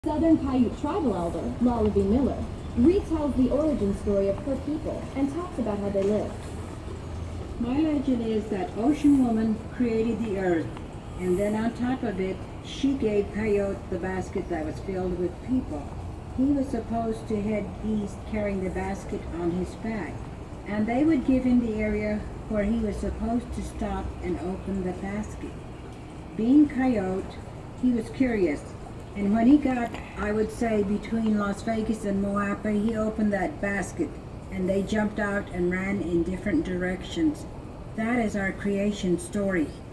Southern Paiute tribal elder, Lala V. Miller, retells the origin story of her people and talks about how they lived. My legend is that Ocean Woman created the earth, and then on top of it, she gave Coyote the basket that was filled with people. He was supposed to head east carrying the basket on his back, and they would give him the area where he was supposed to stop and open the basket. Being Coyote, he was curious, and when he got, I would say, between Las Vegas and Moapa, he opened that basket, and they jumped out and ran in different directions. That is our creation story.